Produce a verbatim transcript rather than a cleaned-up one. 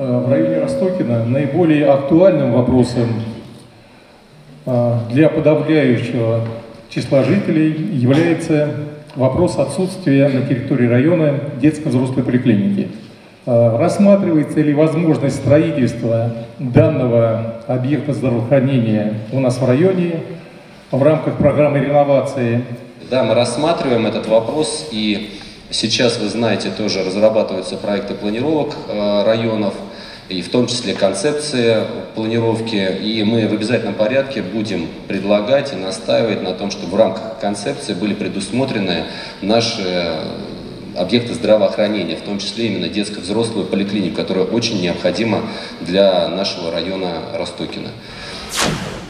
в районе Ростокина наиболее актуальным вопросом для подавляющего числа жителей является вопрос отсутствия на территории района детско-взрослой поликлиники. Рассматривается ли возможность строительства данного объекта здравоохранения у нас в районе в рамках программы реновации? Да, мы рассматриваем этот вопрос, и сейчас, вы знаете, тоже разрабатываются проекты планировок районов, и в том числе концепции планировки, и мы в обязательном порядке будем предлагать и настаивать на том, чтобы в рамках концепции были предусмотрены наши объекты здравоохранения, в том числе именно детско-взрослую поликлинику, которая очень необходима для нашего района Ростокина.